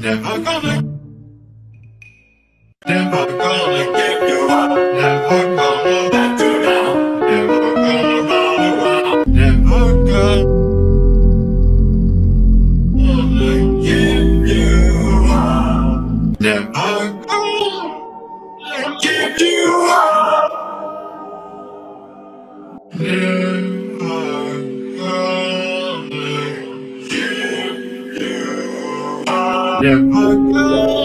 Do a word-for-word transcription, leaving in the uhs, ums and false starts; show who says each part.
Speaker 1: Never gonna, never gonna give you up. Never gonna let you down. Never gonna run around. Never gonna give you up. Never gonna give you up. Never gonna give you up. Never gonna